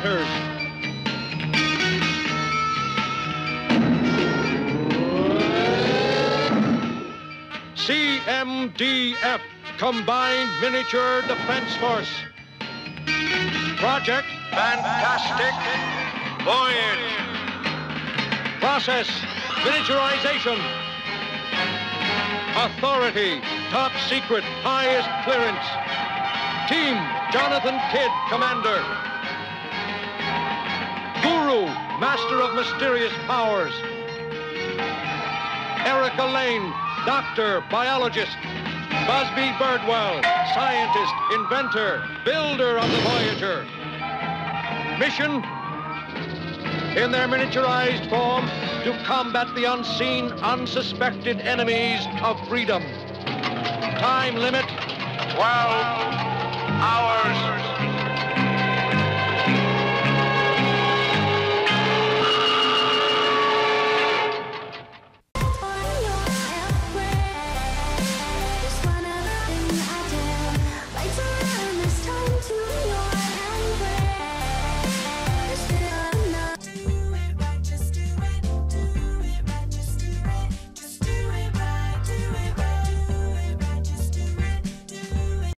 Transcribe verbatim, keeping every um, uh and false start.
waters. C M D F, Combined Miniature Defense Force. Project Fantastic Voyage. Process Miniaturization. Authority Top Secret Highest Clearance. Team Jonathan Kidd, Commander. Guru, Master of Mysterious Powers. Erica Lane, Doctor, Biologist. Busby Birdwell, Scientist, Inventor, Builder of the Voyager. Mission, in their miniaturized form, to combat the unseen, unsuspected enemies of freedom. Time limit, twelve hours.